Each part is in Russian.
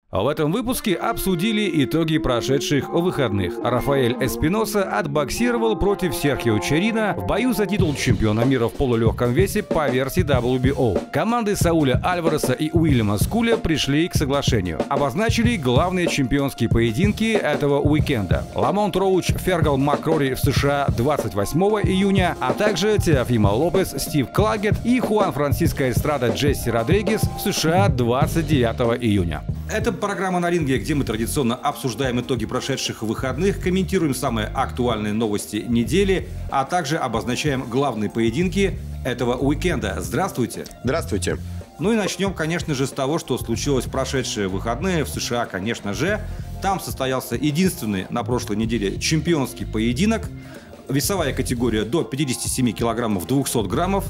В этом выпуске обсудили итоги прошедших выходных. Рафаэль Эспиноса отбоксировал против Серхио Черина в бою за титул чемпиона мира в полулегком весе по версии WBO. Команды Сауля Альвареса и Уильяма Скуля пришли к соглашению. Обозначили главные чемпионские поединки этого уикенда. Ламонт Роуч Фергал Макрори в США 28 июня, а также Теофимо Лопес, Стив Клагет и Хуан Франсиско Эстрада Джесси Родригес в США 29 июня. Это программа «На ринге», где мы традиционно обсуждаем итоги прошедших выходных, комментируем самые актуальные новости недели, а также обозначаем главные поединки этого уикенда. Здравствуйте! Здравствуйте! Ну и начнем, конечно же, с того, что случилось в прошедшие выходные в США, конечно же. Там состоялся единственный на прошлой неделе чемпионский поединок. Весовая категория до 57 килограммов 200 граммов.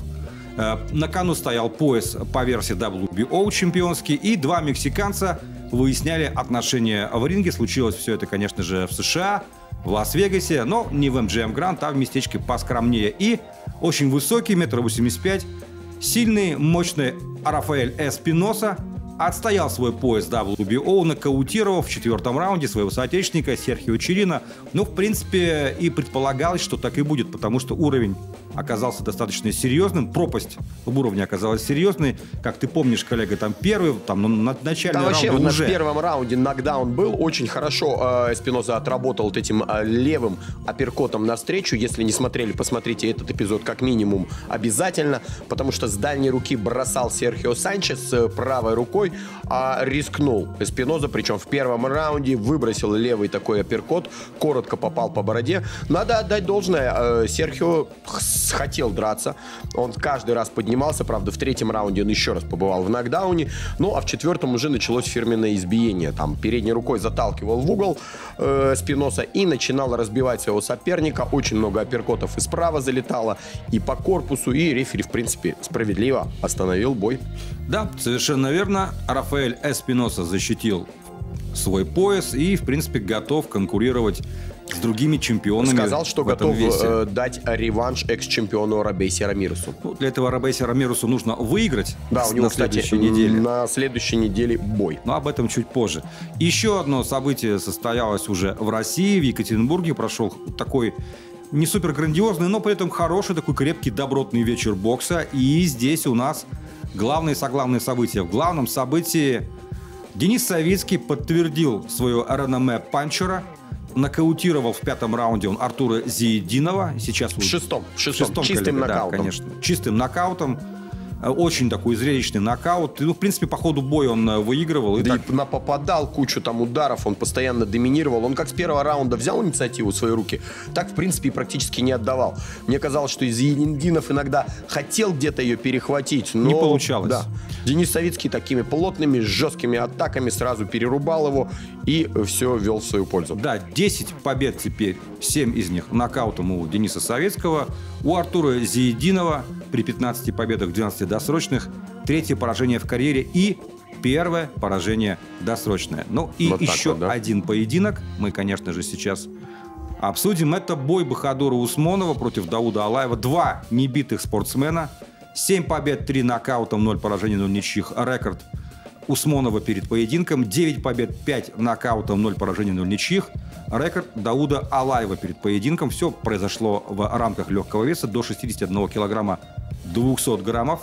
На кону стоял пояс по версии WBO чемпионский, и два мексиканца выясняли отношения в ринге. Случилось все это, конечно же, в США, в Лас-Вегасе, но не в MGM Grand, а в местечке поскромнее. И очень высокий, 1,85 м, сильный, мощный Рафаэль Эспиноса отстоял свой пояс WBO, нокаутировав в четвертом раунде своего соотечественника Серхио Черина. Ну, в принципе, и предполагалось, что так и будет, потому что уровень оказался достаточно серьезным, пропасть в уровне оказалась серьезной. Как ты помнишь, коллега, там первый, там на начальном раунде вообще, уже... в первом раунде нокдаун был очень хорошо. Эспиноса отработал вот этим левым апперкотом навстречу. Если не смотрели, посмотрите этот эпизод как минимум обязательно, потому что с дальней руки бросал Серхио Санчес правой рукой, а рискнул Эспиноза, причем в первом раунде выбросил левый такой апперкот, коротко попал по бороде. Надо отдать должное, Серхио хотел драться, он каждый раз поднимался, правда, в третьем раунде он еще раз побывал в нокдауне, ну, а в четвертом уже началось фирменное избиение, там, передней рукой заталкивал в угол Эспиноса и начинал разбивать своего соперника, очень много апперкотов и справа залетало, и по корпусу, и рефери, в принципе, справедливо остановил бой. Да, совершенно верно, Рафаэль Эспиноса защитил свой пояс и, в принципе, готов конкурировать с другими чемпионами. Сказал, что готов дать реванш экс-чемпиону Робейси Рамиресу. Ну, для этого Робейси Рамиресу нужно выиграть. Да, у него, на следующей неделе. На следующей неделе бой. Но об этом чуть позже. Еще одно событие состоялось уже в России, в Екатеринбурге. Прошел такой не супер грандиозный, но при этом хороший, такой крепкий, добротный вечер бокса. И здесь у нас главные соглавные события. В главном событии Денис Савицкий подтвердил свое реноме панчера. Нокаутировал в пятом раунде он Артура Зиединова. Сейчас в шестом. Чистым коллега, нокаутом. Да, конечно. Чистым нокаутом. Очень такой зрелищный нокаут. Ну, в принципе, по ходу боя он выигрывал. Да, и попадал кучу там ударов, он постоянно доминировал. Он как с первого раунда взял инициативу в свои руки, так, в принципе, и практически не отдавал. Мне казалось, что Зиединов иногда хотел где-то ее перехватить, но... Не получалось. Да. Денис Савицкий такими плотными, жесткими атаками сразу перерубал его и все вел в свою пользу. Да, 10 побед теперь, 7 из них нокаутом у Дениса Савицкого. У Артура Зиединова при 15 победах, 12 досрочных, третье поражение в карьере и первое поражение досрочное. Ну и вот еще вот, да? Один поединок мы, конечно же, сейчас обсудим. Это бой Бахадура Усмонова против Дауда Алаева. Два небитых спортсмена. 7 побед, 3 нокаутом, 0 поражений, 0 ничьих. Рекорд Усмонова перед поединком. 9 побед, 5 нокаутом, 0 поражений, 0 ничьих. Рекорд Дауда Алаева перед поединком. Все произошло в рамках легкого веса до 61 килограмма 200 граммов.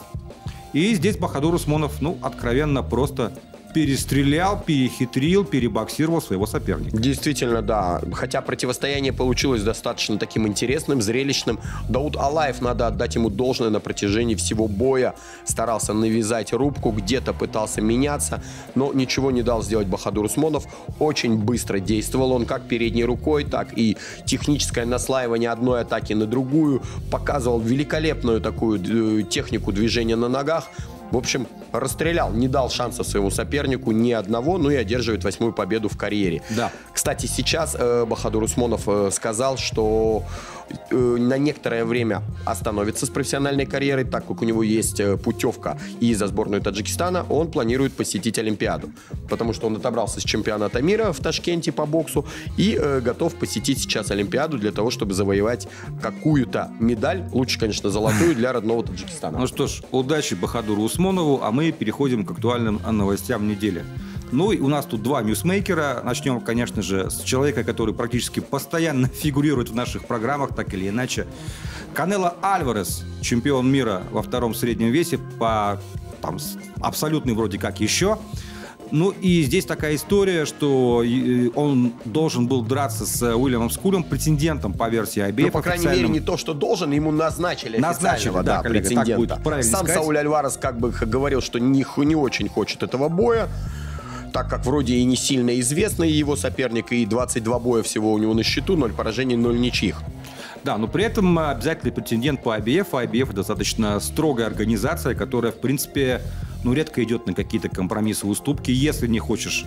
И здесь Бахадур Усмонов, ну, откровенно просто перестрелял, перехитрил, перебоксировал своего соперника. Действительно, да. Хотя противостояние получилось достаточно таким интересным, зрелищным. Дауд Алаев, надо отдать ему должное, на протяжении всего боя старался навязать рубку, где-то пытался меняться, но ничего не дал сделать Бахадур Усмонов. Очень быстро действовал он как передней рукой, так и техническое наслаивание одной атаки на другую. Показывал великолепную такую технику движения на ногах. В общем, расстрелял, не дал шанса своему сопернику ни одного, ну и одерживает 8-ю победу в карьере. Да. Кстати, сейчас Бахадур Усмонов сказал, что на некоторое время остановится с профессиональной карьерой, так как у него есть путевка и за сборную Таджикистана, он планирует посетить Олимпиаду, потому что он отобрался с чемпионата мира в Ташкенте по боксу и готов посетить сейчас Олимпиаду для того, чтобы завоевать какую-то медаль, лучше, конечно, золотую, для родного Таджикистана. Ну что ж, удачи Бахадуру Усмонову, а мы переходим к актуальным новостям недели. Ну и у нас тут два ньюсмейкера. Начнем, конечно же, с человека, который практически постоянно фигурирует в наших программах, так или иначе. Канело Альварес, чемпион мира во втором среднем весе, по там, абсолютный вроде как еще. Ну и здесь такая история, что он должен был драться с Уильямом Скулем, претендентом по версии IBF. Ну, по крайней мере, не то, что должен, ему назначили да, коллега, претендента. так будет правильно Сам сказать. Сауль Альварес как бы говорил, что не очень хочет этого боя, так как вроде и не сильно известный его соперник, и 22 боя всего у него на счету, 0 поражений, 0 ничьих. Да, но при этом обязательный претендент по IBF. IBF достаточно строгая организация, которая, в принципе, редко идет на какие-то компромиссы, уступки. Если не хочешь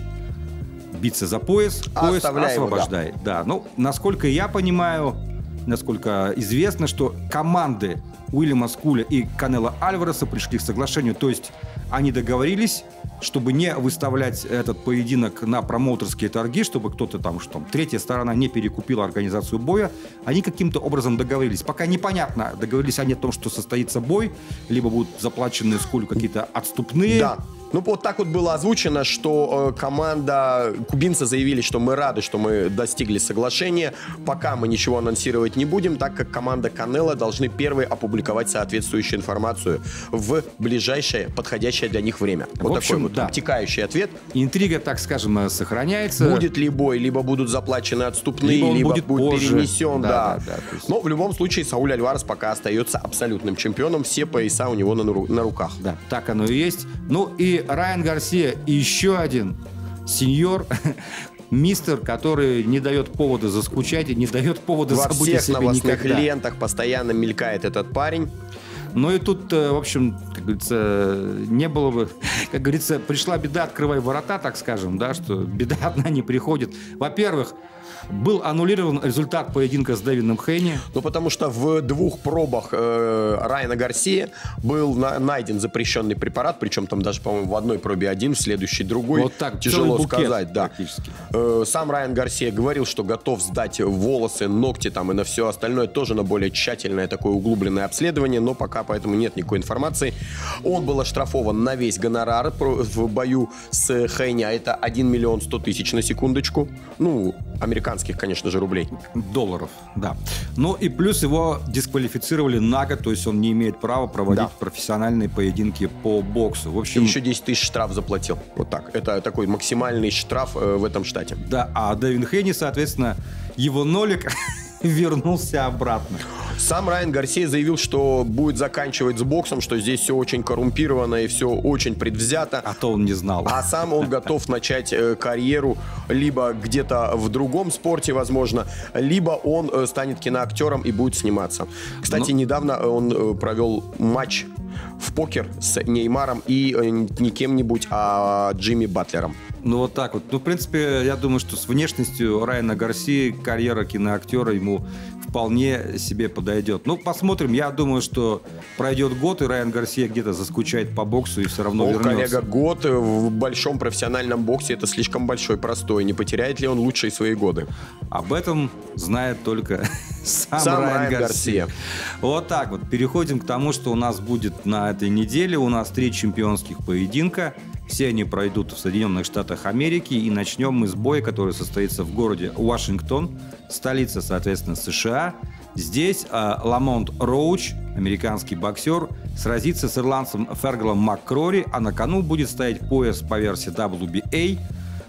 биться за пояс освобождай. Его, да. Ну, насколько я понимаю, насколько известно, что команды Уильяма Скуля и Канело Альвареса пришли к соглашению. То есть они договорились, чтобы не выставлять этот поединок на промоутерские торги, чтобы кто-то там, что третья сторона не перекупила организацию боя. Они каким-то образом договорились. Пока непонятно, договорились они о том, что состоится бой, либо будут заплачены Скулю какие-то отступные. Да. Ну, вот так вот было озвучено, что команда кубинцы заявили, что мы рады, что мы достигли соглашения. Пока мы ничего анонсировать не будем, так как команда Канело должны первые опубликовать соответствующую информацию в ближайшее подходящее для них время. Вот в общем, такой вот обтекающий ответ. Интрига, так скажем, сохраняется. Будет ли бой, либо будут заплачены отступные, либо будет перенесен. Да. Но в любом случае Сауль Альварес пока остается абсолютным чемпионом. Все пояса у него на руках. Да, так оно и есть. Ну и Райан Гарсия, еще один сеньор, мистер, который не дает повода заскучать и не дает повода забыть о себе никогда. Во всех новостных лентах постоянно мелькает этот парень. Ну и тут, в общем, как говорится, не было бы... Как говорится, пришла беда, открывай ворота, так скажем, да, что беда одна не приходит. Во-первых, был аннулирован результат поединка с Дэвидом Хейни. Ну, потому что в 2 пробах Райана Гарсия был найден запрещенный препарат, причем там даже, по-моему, в одной пробе один, в следующей другой. Вот так, тяжело сказать, да. Практически. Сам Райан Гарсия говорил, что готов сдать волосы, ногти там и на все остальное тоже на более тщательное такое углубленное обследование, но пока поэтому нет никакой информации. Он был оштрафован на весь гонорар в бою с Хейни, а это 1 миллион 100 тысяч на секундочку. Ну, американских, конечно же, рублей. Долларов, да. Ну и плюс его дисквалифицировали на год, то есть он не имеет права проводить профессиональные поединки по боксу. В общем, и еще 10 тысяч штраф заплатил. Вот так. Это такой максимальный штраф в этом штате. Да, а Дэвид Хейни, соответственно, его нолик вернулся обратно. Сам Райан Гарсия заявил, что будет заканчивать с боксом, что здесь все очень коррумпировано и все очень предвзято. А то он не знал. А сам он готов начать карьеру либо где-то в другом спорте, возможно, либо он станет киноактером и будет сниматься. Кстати, недавно он провел матч в покер с Неймаром и не кем-нибудь, а Джимми Батлером. Ну, вот так вот. Ну, в принципе, я думаю, что с внешностью Райана Гарсии карьера киноактера ему вполне себе подойдет. Ну, посмотрим. Я думаю, что пройдет год, и Райан Гарсия где-то заскучает по боксу и все равно вернется. Коллега, год в большом профессиональном боксе — это слишком большой простой. Не потеряет ли он лучшие свои годы? Об этом знает только сам Райан Гарсия. Вот так вот. Переходим к тому, что у нас будет на этой неделе. У нас 3 чемпионских поединка. Все они пройдут в Соединенных Штатах Америки. И начнем мы с боя, который состоится в городе Вашингтон, столица, соответственно, США. Здесь Ламонт Роуч, американский боксер, сразится с ирландцем Фергалом МакКрори, а на кону будет стоять пояс по версии WBA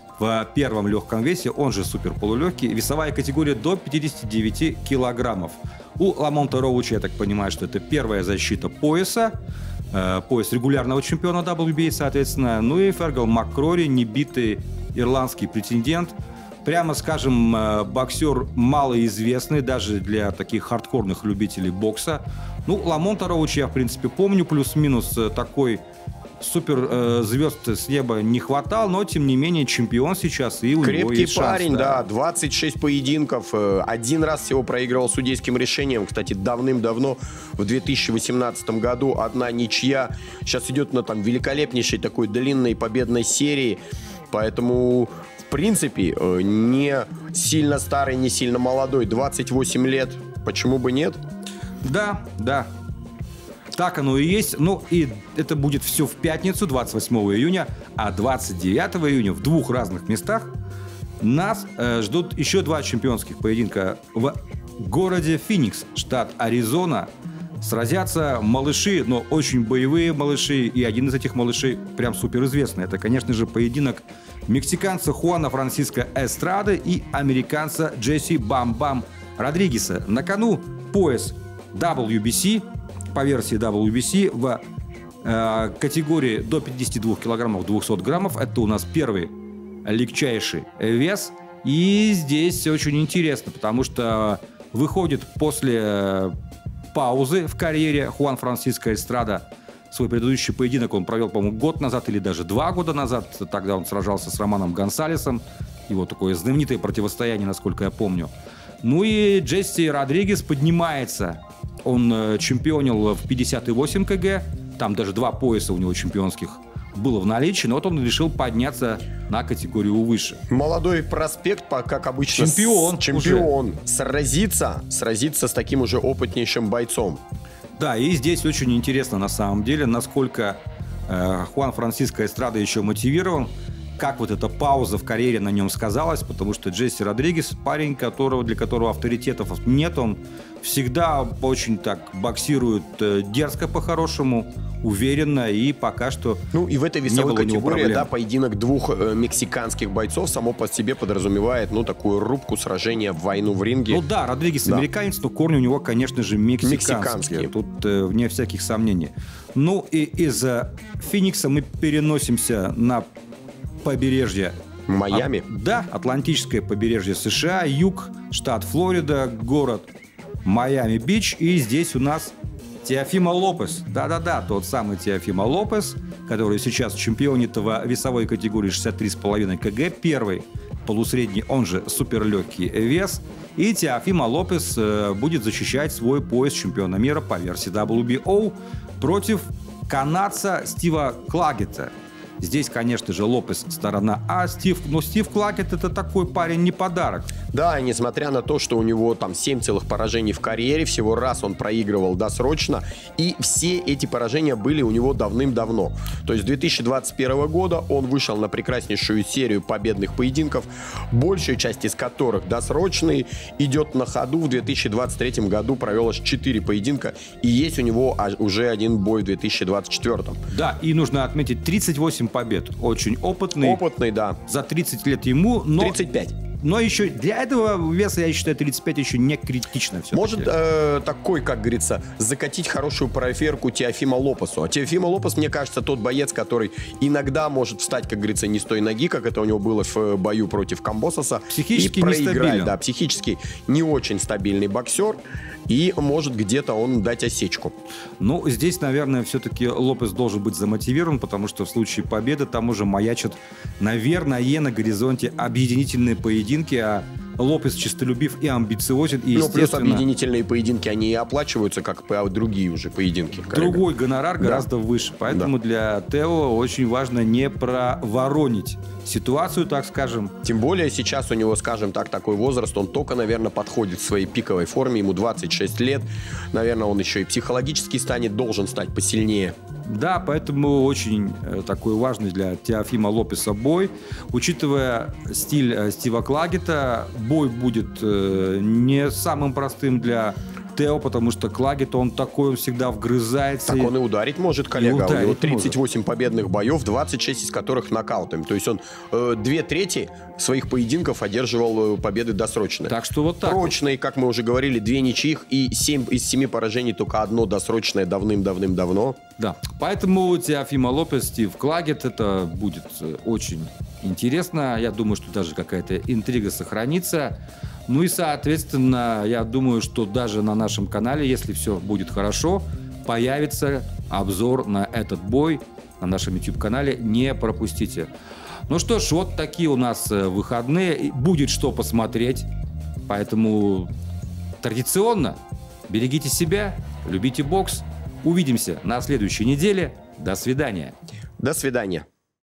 в первом легком весе, он же суперполулегкий, весовая категория до 59 килограммов. У Ламонта Роуча, я так понимаю, что это первая защита пояса, пояс регулярного чемпиона WBA, соответственно. Ну и Фергал МакКрори, небитый ирландский претендент. Прямо скажем, боксер малоизвестный даже для таких хардкорных любителей бокса. Ну, Ламонта Роуча я, в принципе, помню, плюс-минус такой суперзвезд с неба не хватал, но, тем не менее, чемпион сейчас, и у него есть шанс. Крепкий парень, да, 26 поединков, один раз всего проигрывал судейским решением, кстати, давным-давно, в 2018 году, 1 ничья. Сейчас идет на там великолепнейшей такой длинной победной серии, поэтому, в принципе, не сильно старый, не сильно молодой, 28 лет, почему бы нет? Да, да. Так оно и есть. Ну, и это будет все в пятницу, 28 июня, а 29 июня в двух разных местах нас ждут еще два чемпионских поединка в городе Феникс, штат Аризона. Сразятся малыши, но очень боевые малыши, и один из этих малышей прям суперизвестный. Это, конечно же, поединок мексиканца Хуана Франсиско Эстрады и американца Джесси Бам-Бам Родригеса. На кону пояс WBC, по версии WBC, в категории до 52 килограммов 200 граммов. Это у нас первый легчайший вес. И здесь очень интересно, потому что выходит после паузы в карьере Хуан Франсиско Эстрада. Свой предыдущий поединок он провел, по-моему, год назад или даже 2 года назад. Тогда он сражался с Романом Гонсалесом. Его такое знаменитое противостояние, насколько я помню. Ну и Джесси Родригес поднимается. Он чемпионил в 58 кг. Там даже 2 пояса у него чемпионских было в наличии. Но вот он решил подняться на категорию выше. Молодой проспект, как обычно. Чемпион. Сразиться с таким уже опытнейшим бойцом. Да, и здесь очень интересно на самом деле, насколько Хуан Франсиско Эстрада еще мотивирован, как вот эта пауза в карьере на нем сказалась, потому что Джесси Родригес, парень, для которого авторитетов нет, он всегда очень так боксирует дерзко по-хорошему, уверенно, и пока что ну и в этой весовой категории, да, поединок двух мексиканских бойцов само по себе подразумевает, ну, такую рубку сражения, войну в ринге. Ну да, Родригес американец, но корни у него, конечно же, мексиканские. Тут вне всяких сомнений. Ну и из Феникса мы переносимся на побережье Майами. Да, Атлантическое побережье США, юг, штат Флорида, город Майами-Бич. И здесь у нас Теофимо Лопес. Да-да-да, тот самый Теофимо Лопес, который сейчас чемпионит в весовой категории 63,5 кг. Первый полусредний, он же суперлегкий вес. И Теофимо Лопес будет защищать свой пояс чемпиона мира по версии WBO против канадца Стива Клагета. Здесь, конечно же, Лопес сторона А, но Стив Клагет — это такой парень не подарок. Да, и несмотря на то, что у него там 7 целых поражений в карьере, всего раз он проигрывал досрочно, и все эти поражения были у него давным-давно. То есть с 2021 года он вышел на прекраснейшую серию победных поединков, большая часть из которых досрочные, идет на ходу. В 2023 году провел аж 4 поединка, и есть у него уже один бой в 2024. Да, и нужно отметить 38 побед. Очень опытный. Опытный, да. За 30 лет ему, но... 35. Но еще для этого веса, я считаю, 35 еще не критично. Может такой, как говорится, закатить хорошую проверку Теофимо Лопесу. А Теофимо Лопес, мне кажется, тот боец, который иногда может встать, как говорится, не с той ноги, как это у него было в бою против Камбососа. Психически и проиграть. Нестабилен. Да, психически не очень стабильный боксер. И может где-то он дать осечку. Ну, здесь, наверное, все-таки Лопес должен быть замотивирован, потому что в случае победы там уже маячат, наверное, на горизонте объединительные поединки, а Лопес честолюбив и амбициозен, и, естественно... плюс объединительные поединки, они и оплачиваются, как другие уже поединки. Другой гонорар гораздо выше. Поэтому для Тео очень важно не проворонить ситуацию, так скажем. Тем более сейчас у него, скажем так, такой возраст, он только, наверное, подходит в своей пиковой форме, ему 26 лет. Наверное, он еще и психологически должен стать посильнее. Да, поэтому очень такой важный для Теофимо Лопеса бой. Учитывая стиль Стива Клагета, бой будет не самым простым для Тео, потому что Клагет, он такой, он всегда вгрызается. Так он и ударить может, коллега. У него 38 победных боев, 26 из которых нокаутами. То есть он 2/3 своих поединков одерживал победы досрочные. Так что вот так. Прочные, как мы уже говорили, 2 ничьих и 7 из 7 поражений, только одно досрочное давным-давным-давно. Да, поэтому Теофимо Лопес, Стив Клагет, это будет очень интересно. Я думаю, что даже какая-то интрига сохранится. Ну и, соответственно, я думаю, что даже на нашем канале, если все будет хорошо, появится обзор на этот бой на нашем YouTube-канале. Не пропустите. Ну что ж, вот такие у нас выходные. Будет что посмотреть. Поэтому традиционно берегите себя, любите бокс. Увидимся на следующей неделе. До свидания. До свидания.